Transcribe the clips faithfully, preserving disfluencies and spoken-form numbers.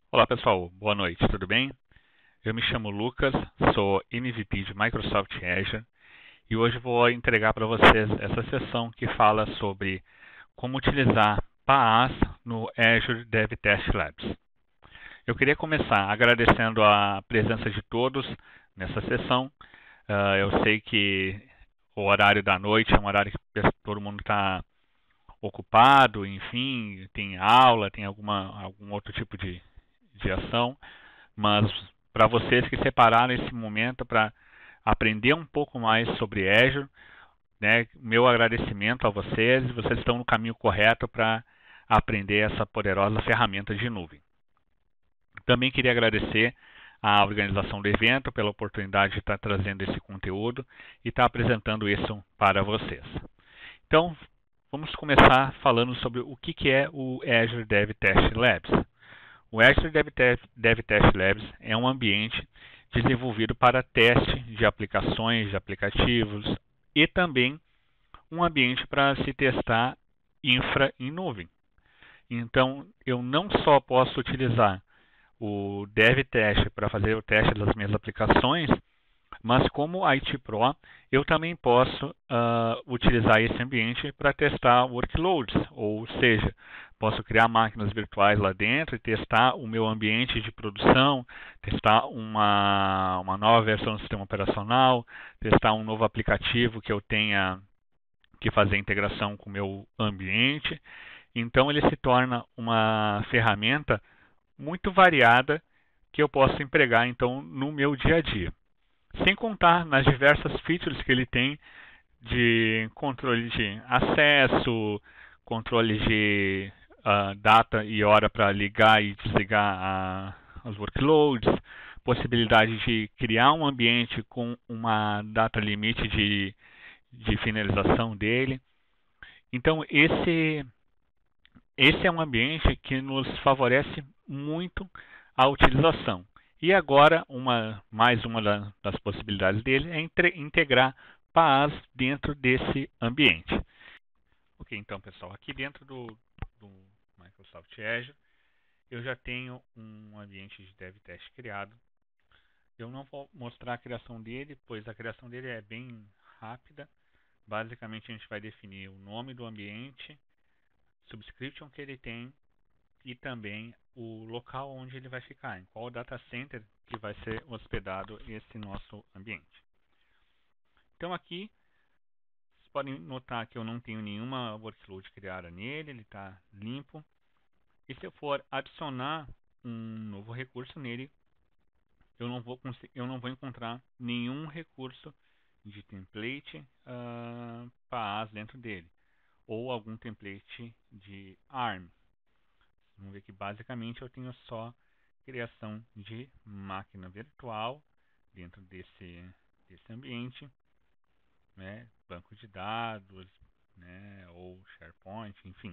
Olá pessoal, boa noite, tudo bem? Eu me chamo Lucas, sou M V P de Microsoft Azure e hoje vou entregar para vocês essa sessão que fala sobre como utilizar P A A S no Azure Dev Test Labs. Eu queria começar agradecendo a presença de todos nessa sessão. Uh, eu sei que o horário da noite é um horário que todo mundo está ocupado, enfim, tem aula, tem alguma, algum outro tipo de, de ação. Mas para vocês que separaram esse momento para aprender um pouco mais sobre Azure, né, meu agradecimento a vocês. Vocês estão no caminho correto para aprender essa poderosa ferramenta de nuvem. Também queria agradecer à organização do evento pela oportunidade de estar trazendo esse conteúdo e estar apresentando isso para vocês. Então, vamos começar falando sobre o que é o Azure Dev Test Labs. O Azure Dev Test Labs é um ambiente desenvolvido para teste de aplicações, de aplicativos e também um ambiente para se testar infra em nuvem. Então, eu não só posso utilizar o DevTest para fazer o teste das minhas aplicações, mas como I T Pro, eu também posso uh, utilizar esse ambiente para testar workloads, ou seja, posso criar máquinas virtuais lá dentro e testar o meu ambiente de produção, testar uma, uma nova versão do sistema operacional, testar um novo aplicativo que eu tenha que fazer integração com o meu ambiente. Então ele se torna uma ferramenta muito variada que eu posso empregar então no meu dia a dia. Sem contar nas diversas features que ele tem de controle de acesso, controle de uh, data e hora para ligar e desligar uh, os workloads, possibilidade de criar um ambiente com uma data limite de, de finalização dele. Então, esse, esse é um ambiente que nos favorece muito a utilização. E agora, uma, mais uma das possibilidades dele é entre, integrar P A A S dentro desse ambiente. Ok, então pessoal, aqui dentro do, do Microsoft Azure, eu já tenho um ambiente de dev test criado. Eu não vou mostrar a criação dele, pois a criação dele é bem rápida. Basicamente, a gente vai definir o nome do ambiente, subscription que ele tem e também o local onde ele vai ficar, em qual data center que vai ser hospedado esse nosso ambiente. Então aqui, vocês podem notar que eu não tenho nenhuma workload criada nele, ele está limpo. E se eu for adicionar um novo recurso nele, eu não vou, eu não vou encontrar nenhum recurso de template uh, P A A S dentro dele, ou algum template de A R M. Vamos ver que basicamente eu tenho só criação de máquina virtual dentro desse, desse ambiente, né, banco de dados, né, ou SharePoint, enfim.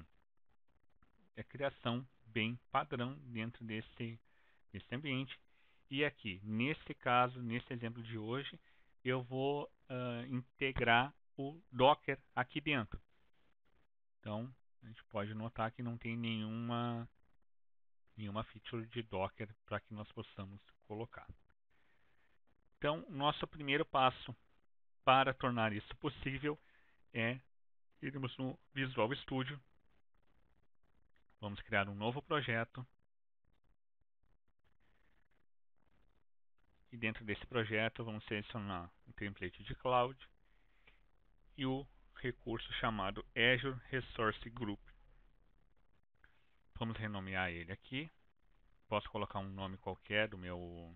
É criação bem padrão dentro desse, desse ambiente. E aqui, nesse caso, nesse exemplo de hoje, eu vou uh, integrar o Docker aqui dentro. Então, a gente pode notar que não tem nenhuma nenhuma feature de Docker para que nós possamos colocar. Então, nosso primeiro passo para tornar isso possível é irmos no Visual Studio. Vamos criar um novo projeto. E dentro desse projeto, vamos selecionar um template de Cloud e o recurso chamado Azure Resource Group. Vamos renomear ele aqui. Posso colocar um nome qualquer do meu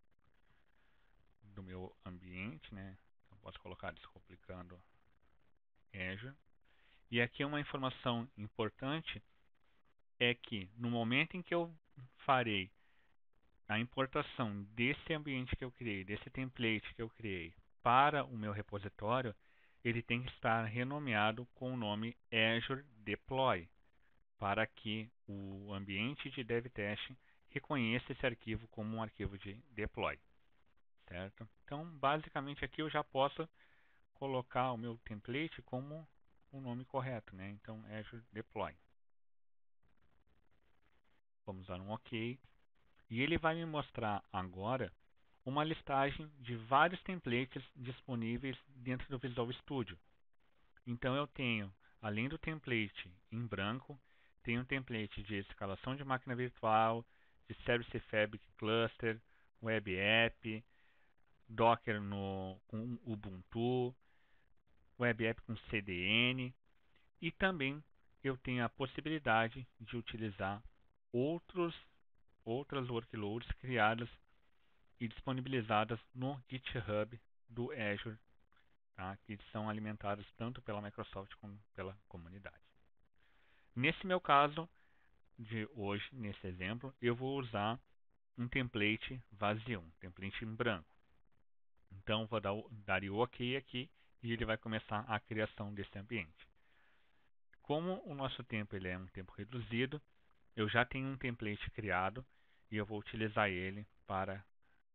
do meu ambiente, né? Então, posso colocar Descomplicando Azure. E aqui uma informação importante é que no momento em que eu farei a importação desse ambiente que eu criei, desse template que eu criei para o meu repositório, ele tem que estar renomeado com o nome Azure Deploy, para que o ambiente de DevTest reconheça esse arquivo como um arquivo de deploy. Certo? Então, basicamente aqui eu já posso colocar o meu template como o nome correto, né? Então, Azure Deploy. Vamos dar um OK. E ele vai me mostrar agora uma listagem de vários templates disponíveis dentro do Visual Studio. Então eu tenho, além do template em branco, tenho um template de escalação de máquina virtual, de Service Fabric Cluster, Web App, Docker no, com Ubuntu, Web App com C D N, e também eu tenho a possibilidade de utilizar outros, outras workloads criadas e disponibilizadas no GitHub do Azure, tá? Que são alimentadas tanto pela Microsoft como pela comunidade. Nesse meu caso de hoje, nesse exemplo, eu vou usar um template vazio, um template em branco. Então, vou dar, dar o OK aqui e ele vai começar a criação desse ambiente. Como o nosso tempo ele é um tempo reduzido, eu já tenho um template criado e eu vou utilizar ele para,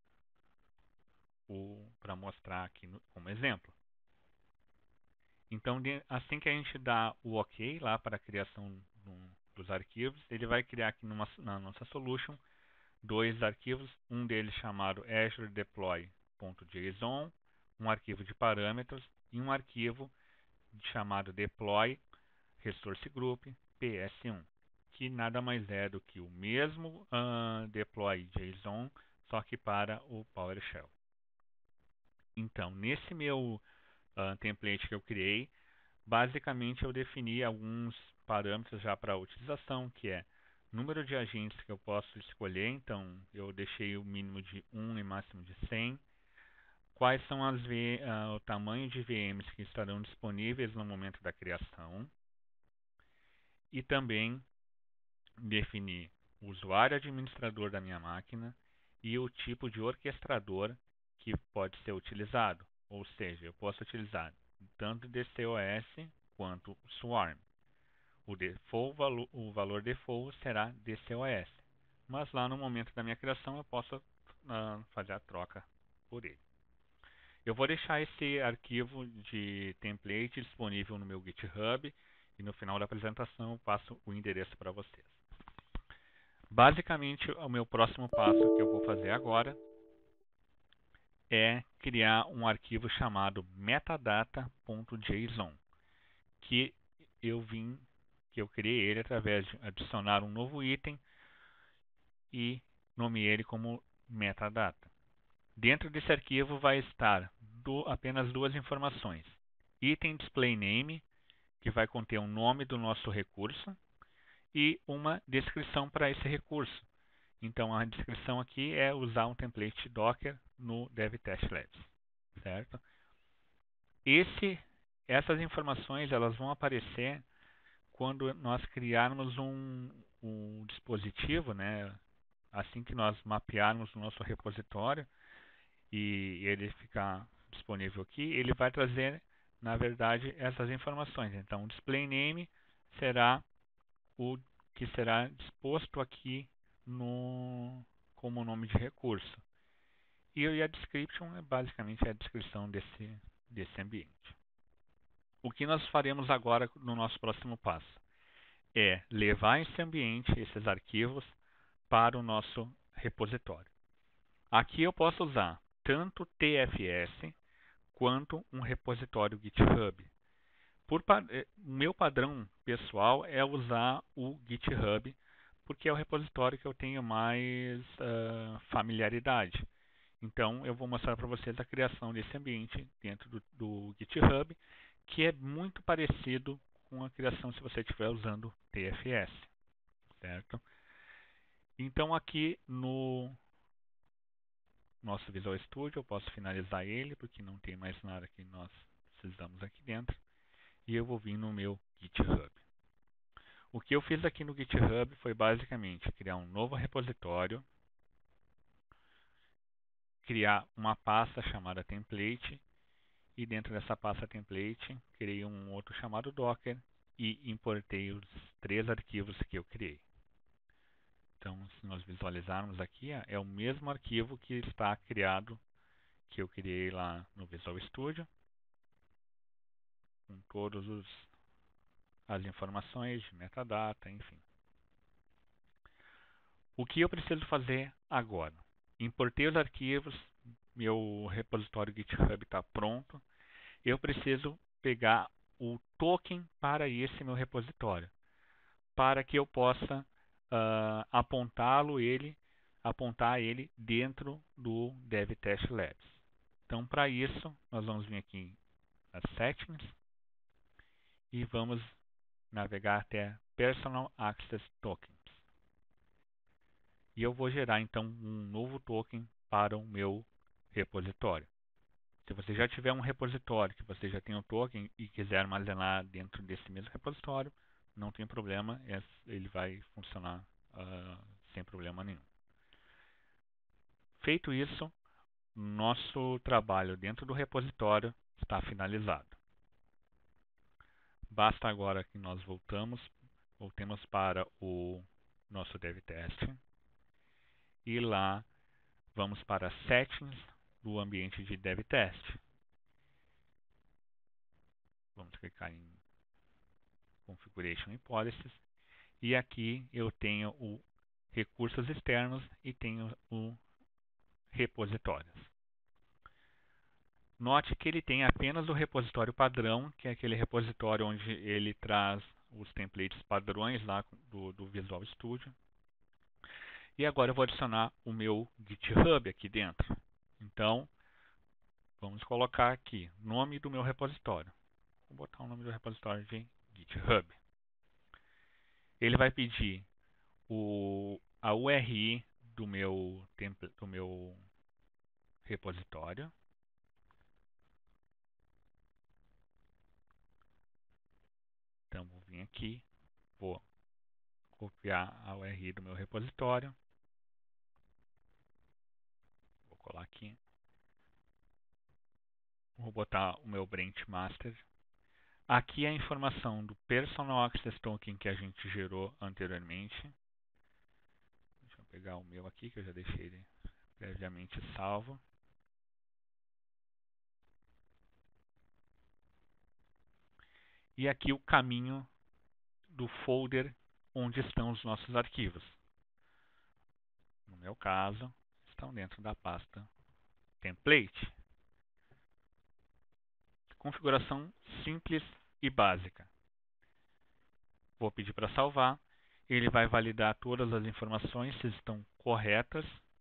o, para mostrar aqui no, como exemplo. Então, de, assim que a gente dá o OK lá para a criação do, dos arquivos, ele vai criar aqui numa, na nossa solution dois arquivos, um deles chamado azure deploy ponto json, um arquivo de parâmetros, e um arquivo chamado deploy resource group P S um, que nada mais é do que o mesmo uh, deploy JSON, só que para o PowerShell. Então, nesse meu uh, template que eu criei, basicamente eu defini alguns parâmetros já para a utilização, que é número de agentes que eu posso escolher, então eu deixei o mínimo de um e máximo de cem. Quais são as v, uh, o tamanho de V Ms que estarão disponíveis no momento da criação. E também definir o usuário administrador da minha máquina e o tipo de orquestrador que pode ser utilizado. Ou seja, eu posso utilizar tanto D C O S quanto Swarm. O, default, o valor default será D C O S, mas lá no momento da minha criação eu posso uh, fazer a troca por ele. Eu vou deixar esse arquivo de template disponível no meu GitHub e no final da apresentação eu passo o endereço para vocês. Basicamente, o meu próximo passo que eu vou fazer agora é criar um arquivo chamado metadata ponto json, que eu vim, que eu criei ele através de adicionar um novo item e nomeei ele como metadata. Dentro desse arquivo vai estar do, apenas duas informações: item display name, que vai conter o nome do nosso recurso, e uma descrição para esse recurso. Então, a descrição aqui é usar um template Docker no DevTestLabs, certo? Esse, essas informações elas vão aparecer quando nós criarmos um, um dispositivo, né? Assim que nós mapearmos o nosso repositório e ele ficar disponível aqui, ele vai trazer, na verdade, essas informações. Então, o display name será o que será disposto aqui no, como nome de recurso. E a description é basicamente a descrição desse, desse ambiente. O que nós faremos agora no nosso próximo passo é levar esse ambiente, esses arquivos, para o nosso repositório. Aqui eu posso usar tanto T F S quanto um repositório GitHub. Por meu padrão pessoal é usar o GitHub, porque é o repositório que eu tenho mais uh, familiaridade. Então, eu vou mostrar para vocês a criação desse ambiente dentro do, do GitHub, que é muito parecido com a criação se você estiver usando T F S, certo? Então, aqui no nosso Visual Studio, eu posso finalizar ele, porque não tem mais nada que nós precisamos aqui dentro. E eu vou vir no meu GitHub. O que eu fiz aqui no GitHub foi basicamente criar um novo repositório, criar uma pasta chamada template, e dentro dessa pasta template criei um outro chamado Docker e importei os três arquivos que eu criei. Então, se nós visualizarmos aqui, é o mesmo arquivo que está criado, que eu criei lá no Visual Studio, com todas as informações de metadata, enfim. O que eu preciso fazer agora? Importei os arquivos, meu repositório GitHub está pronto. Eu preciso pegar o token para esse meu repositório, para que eu possa uh, apontá-lo ele, apontar ele dentro do DevTest Labs. Então, para isso, nós vamos vir aqui nas Settings e vamos navegar até Personal Access Tokens. E eu vou gerar então um novo token para o meu repositório. Se você já tiver um repositório que você já tem o token e quiser armazenar dentro desse mesmo repositório, não tem problema, ele vai funcionar uh, sem problema nenhum. Feito isso, nosso trabalho dentro do repositório está finalizado. Basta agora que nós voltamos, voltemos para o nosso DevTest e lá vamos para Settings do ambiente de DevTest. Vamos clicar em Configuration e Policies. E aqui eu tenho o recursos externos e tenho o repositórios. Note que ele tem apenas o repositório padrão, que é aquele repositório onde ele traz os templates padrões lá do, do Visual Studio. E agora eu vou adicionar o meu GitHub aqui dentro. Então, vamos colocar aqui nome do meu repositório. Vou botar o nome do repositório de GitHub. Ele vai pedir o, a U R I do meu, template, do meu repositório. Então, vou vir aqui, vou copiar a U R I do meu repositório. Vou colar aqui. Vou botar o meu branch master. Aqui é a informação do Personal Access Token que a gente gerou anteriormente. Deixa eu pegar o meu aqui, que eu já deixei ele previamente salvo. E aqui o caminho do folder onde estão os nossos arquivos. No meu caso, estão dentro da pasta Template. Configuração simples e básica. Vou pedir para salvar. Ele vai validar todas as informações se estão corretas.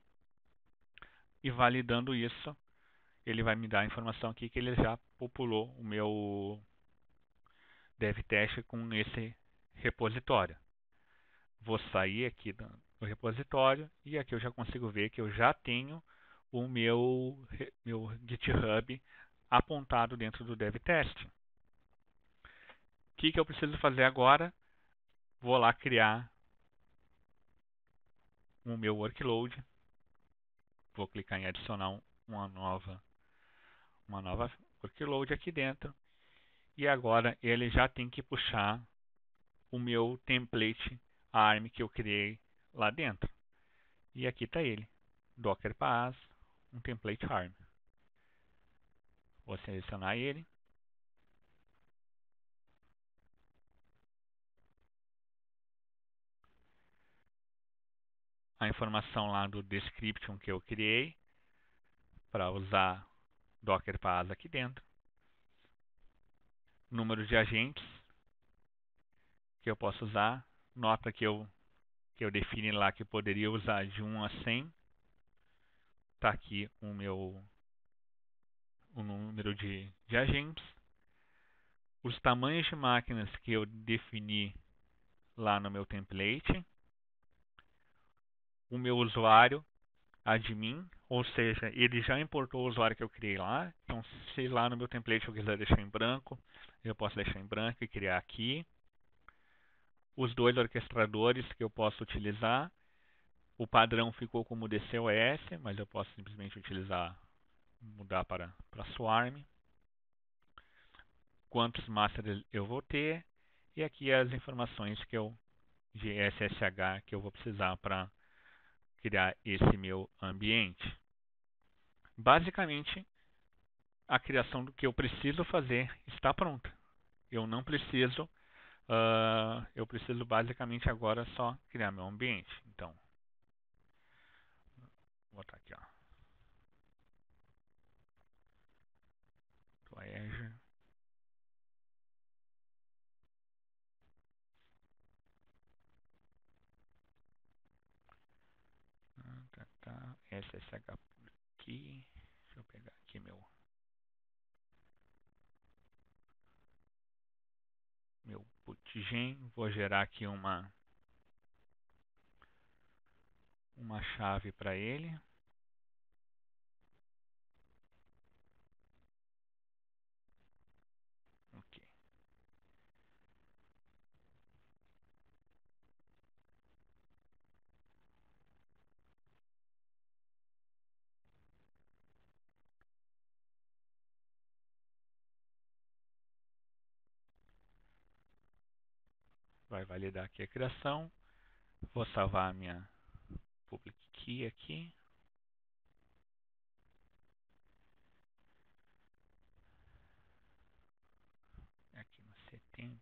E validando isso, ele vai me dar a informação aqui que ele já populou o meu DevTest com esse repositório. Vou sair aqui do repositório e aqui eu já consigo ver que eu já tenho o meu, meu GitHub apontado dentro do DevTest. O que, que eu preciso fazer agora? Vou lá criar o meu workload. Vou clicar em adicionar uma nova, uma nova workload aqui dentro. E agora ele já tem que puxar o meu template A R M que eu criei lá dentro. E aqui está ele, Docker Pass, um template A R M. Vou selecionar ele. A informação lá do description que eu criei para usar Docker Pass aqui dentro. Número de agentes que eu posso usar. Nota que eu, que eu defini lá que eu poderia usar de um a cem. Está aqui o meu o número de, de agentes. Os tamanhos de máquinas que eu defini lá no meu template. O meu usuário, admin, ou seja, ele já importou o usuário que eu criei lá. Então, se lá no meu template eu quiser deixar em branco, eu posso deixar em branco e criar aqui. Os dois orquestradores que eu posso utilizar. O padrão ficou como D C O S, mas eu posso simplesmente utilizar, mudar para, para Swarm. Quantos masters eu vou ter. E aqui as informações que eu, de S S H que eu vou precisar para criar esse meu ambiente. Basicamente, a criação do que eu preciso fazer está pronta. Eu não preciso, uh, eu preciso basicamente agora só criar meu ambiente. Então, S S H aqui. Deixa eu pegar aqui meu meu putgen. Vou gerar aqui uma uma chave para ele. Ok. Vai validar aqui a criação. Vou salvar a minha public key aqui. Aqui no setembro.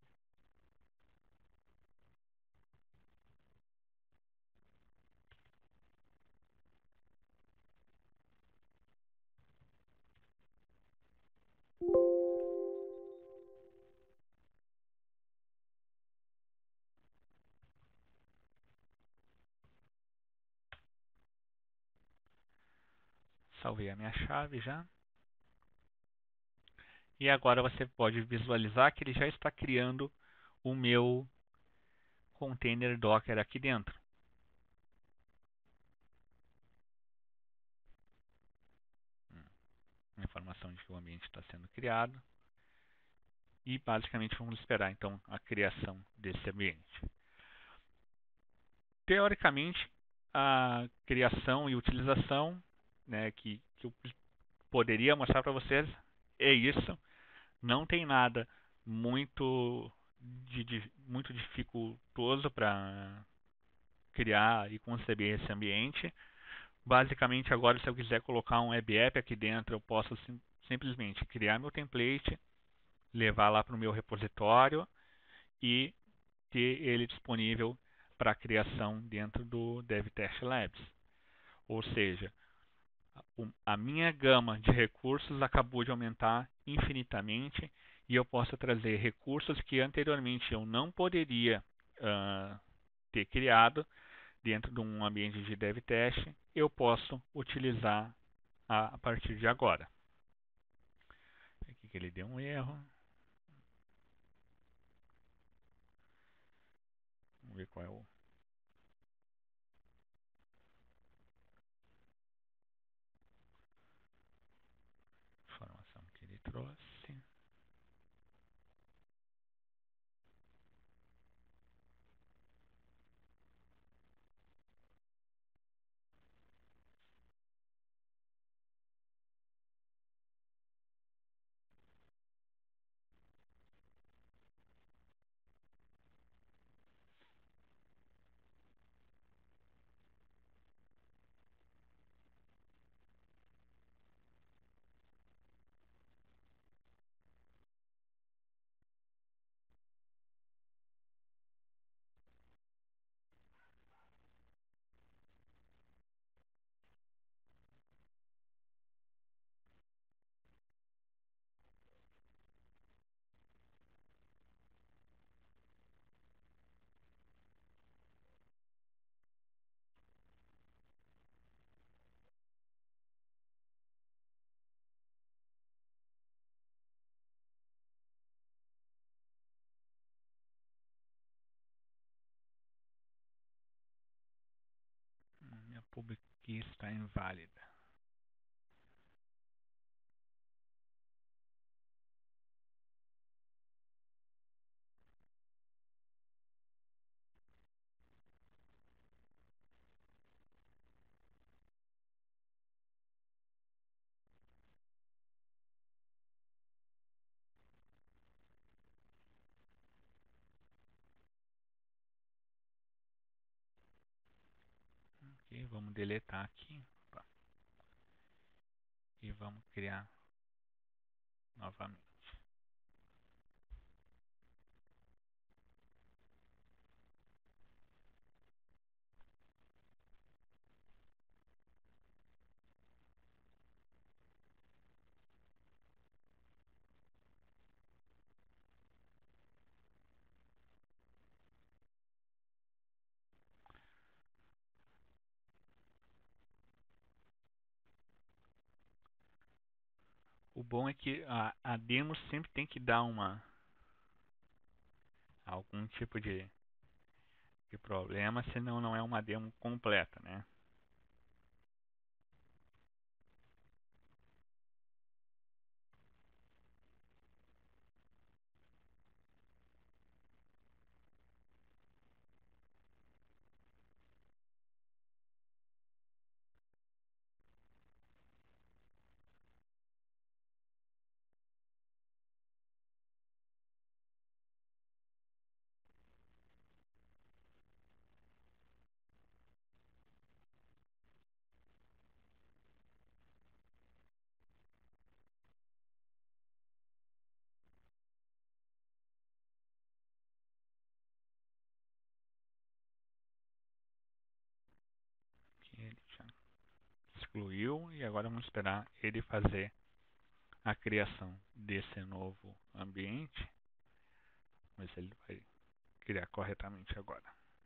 Salvei a minha chave já. E agora você pode visualizar que ele já está criando o meu container Docker aqui dentro. A informação de que o ambiente está sendo criado. E basicamente vamos esperar então a criação desse ambiente. Teoricamente, a criação e utilização, né, que, que eu poderia mostrar para vocês é isso. Não tem nada muito, de, de, muito dificultoso para criar e conceber esse ambiente. Basicamente, agora, se eu quiser colocar um web app aqui dentro, eu posso sim, simplesmente criar meu template, levar lá para o meu repositório e ter ele disponível para criação dentro do DevTest Labs. Ou seja, a minha gama de recursos acabou de aumentar infinitamente e eu posso trazer recursos que anteriormente eu não poderia uh, ter criado dentro de um ambiente de DevTest, eu posso utilizar a, a partir de agora. Aqui que ele deu um erro. Vamos ver qual é o informação que ele trouxe. Minha public key está inválida. Ok, vamos deletar aqui. Opa. E vamos criar novamente. O bom é que a, a demo sempre tem que dar uma algum tipo de, de problema, senão não é uma demo completa, né? Que ele já excluiu e agora vamos esperar ele fazer a criação desse novo ambiente. Vamos ver se ele vai criar corretamente agora.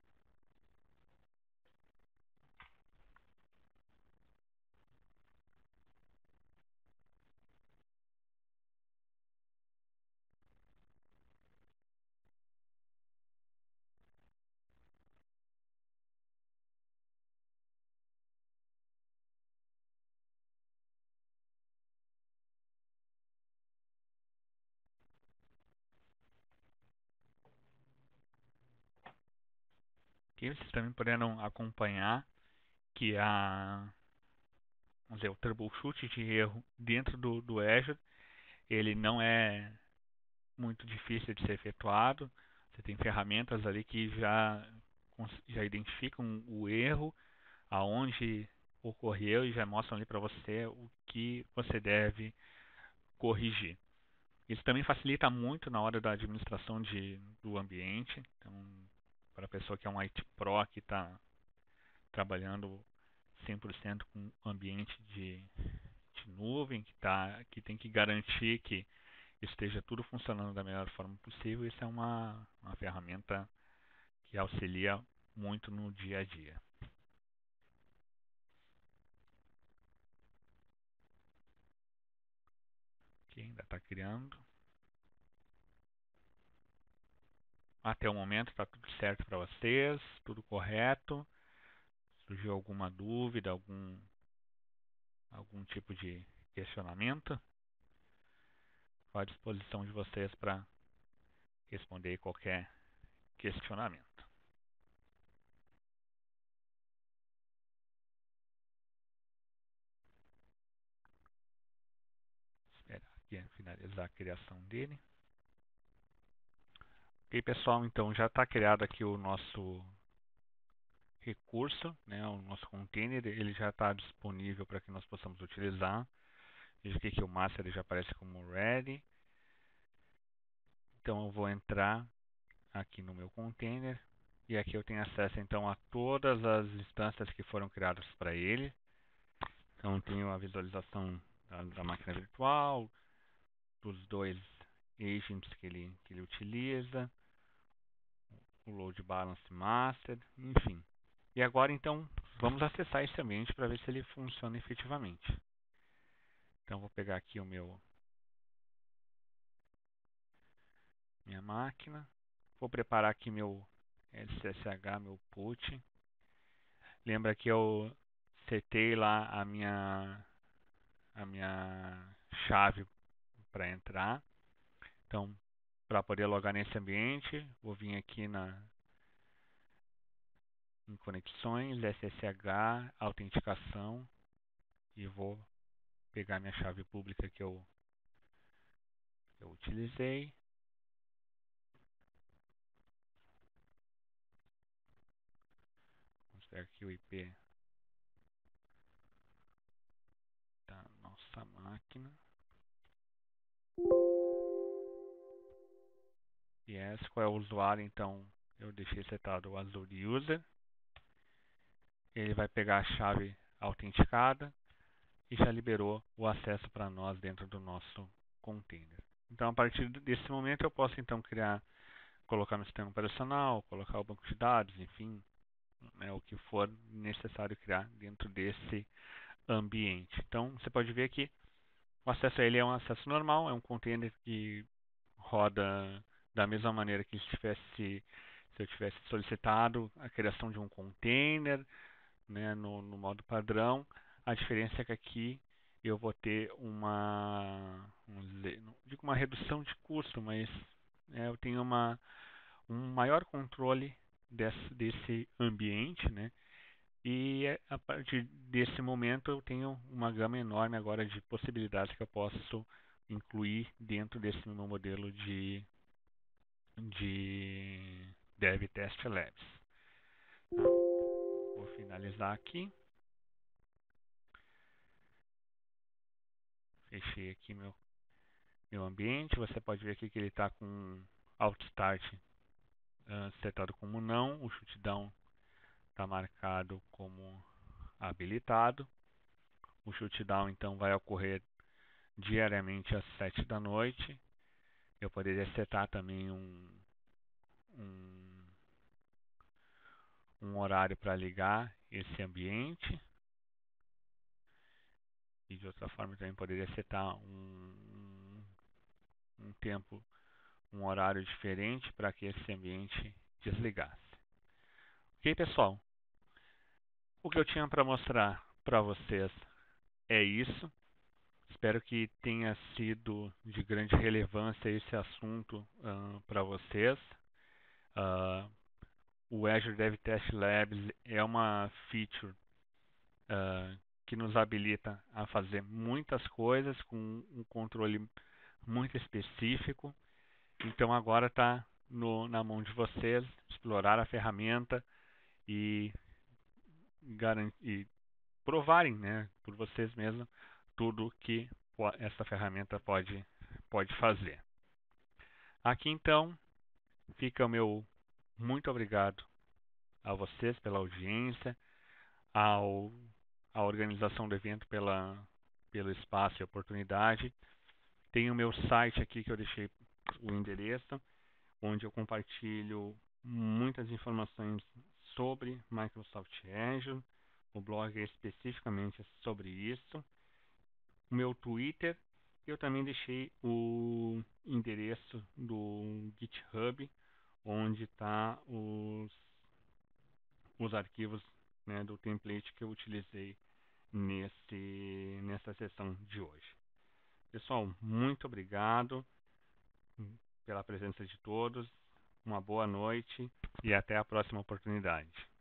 Aqui vocês também poderão acompanhar que a, vamos dizer, o troubleshoot de erro dentro do, do Azure, ele não é muito difícil de ser efetuado. Você tem ferramentas ali que já, já identificam o erro, aonde ocorreu e já mostram ali para você o que você deve corrigir. Isso também facilita muito na hora da administração de, do ambiente. Então, para a pessoa que é um I T Pro que está trabalhando cem por cento com ambiente de, de nuvem, que, tá, que tem que garantir que esteja tudo funcionando da melhor forma possível, isso é uma, uma ferramenta que auxilia muito no dia a dia. Aqui ainda está criando. Até o momento está tudo certo para vocês, tudo correto. Surgiu alguma dúvida, algum, algum tipo de questionamento? Estou à disposição de vocês para responder qualquer questionamento. Esperar aqui finalizar a criação dele. Ok, pessoal, então já está criado aqui o nosso recurso, né, o nosso container, ele já está disponível para que nós possamos utilizar. Veja aqui que o master já aparece como ready. Então eu vou entrar aqui no meu container e aqui eu tenho acesso então a todas as instâncias que foram criadas para ele. Então eu tenho a visualização da, da máquina virtual, dos dois agents que ele, que ele utiliza, o load balance master, enfim. E agora então vamos acessar esse ambiente para ver se ele funciona efetivamente. Então vou pegar aqui o meu minha máquina, vou preparar aqui meu S S H, meu put. Lembra que eu setei lá a minha a minha chave para entrar. Então, para poder logar nesse ambiente, vou vir aqui na em conexões, S S H, autenticação e vou pegar minha chave pública que eu, eu utilizei. Vamos pegar aqui o I P da nossa máquina. Yes, qual é o usuário? Então, eu deixei setado o Azure User. Ele vai pegar a chave autenticada e já liberou o acesso para nós dentro do nosso container. Então, a partir desse momento, eu posso então criar, colocar no sistema operacional, colocar o banco de dados, enfim, né, o que for necessário criar dentro desse ambiente. Então, você pode ver que O acesso a ele é um acesso normal, é um container que roda da mesma maneira que se, tivesse, se eu tivesse solicitado a criação de um container, né, no, no modo padrão. A diferença é que aqui eu vou ter uma, vamos dizer, não digo uma redução de custo, mas é, eu tenho uma, um maior controle desse, desse ambiente, né? E a partir desse momento eu tenho uma gama enorme agora de possibilidades que eu posso incluir dentro desse meu modelo de, de Dev Test Labs. Tá? Vou finalizar aqui. Fechei aqui meu, meu ambiente. Você pode ver aqui que ele está com Alt Start uh, setado como não. O shutdown está marcado como habilitado. O shutdown então vai ocorrer diariamente às sete da noite. Eu poderia setar também um, um, um horário para ligar esse ambiente. E de outra forma também poderia setar um, um tempo, um horário diferente para que esse ambiente desligasse. Ok, pessoal? O que eu tinha para mostrar para vocês é isso. Espero que tenha sido de grande relevância esse assunto uh, para vocês. Uh, o Azure Dev Test Labs é uma feature uh, que nos habilita a fazer muitas coisas com um controle muito específico. Então agora está na mão de vocês explorar a ferramenta e, e provarem, né, por vocês mesmos tudo que essa ferramenta pode, pode fazer. Aqui então fica o meu muito obrigado a vocês pela audiência, ao, à organização do evento pela, pelo espaço e oportunidade. Tem o meu site aqui que eu deixei o endereço, onde eu compartilho muitas informações sobre Microsoft Azure. O blog é especificamente sobre isso. O meu Twitter, eu também deixei o endereço do GitHub, onde está os, os arquivos, né, do template que eu utilizei nesse, nessa sessão de hoje. Pessoal, muito obrigado pela presença de todos, uma boa noite e até a próxima oportunidade.